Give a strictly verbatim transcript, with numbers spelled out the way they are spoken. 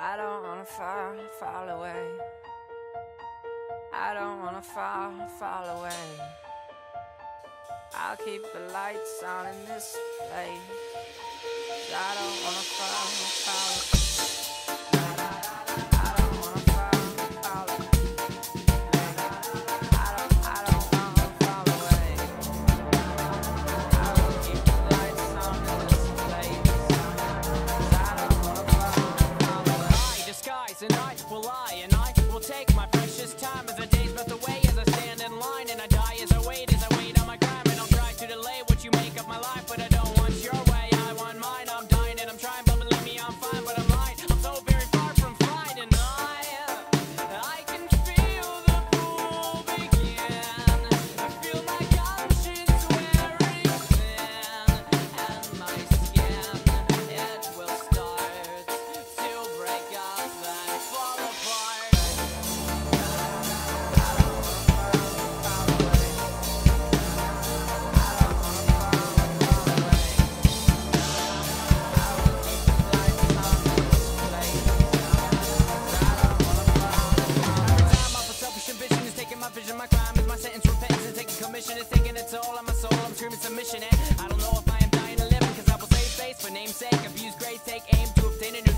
I don't wanna fall, fall away. I don't wanna fall, fall away. I'll keep the lights on in this place. I don't wanna fall, fall away. I don't wanna fall, fall away. I don't, I don't wanna fall away. I will keep the lights on in this place. I don't wanna fall, fall away. I disguise and I will lie and I will take my precious time as the days melt away as I stand in line and I die as I wait as I wait on my crime and I'll try to delay what you make of my life, but I don't want your way, I want mine. I'm dying and I'm trying, but believe me, I'm fine, but I'm lying. I'm so very far from fine and I, I can feel the pool begin. I feel my conscience wearing thin and my skin, it will start to break up and fall apart. My vision, my crime is my sentence, repentance is taking commission, it's taking its toll on my soul, I'm screaming submission, and I don't know if I am dying to live, because I will save face for name's sake, abuse grace, take aim to obtain a new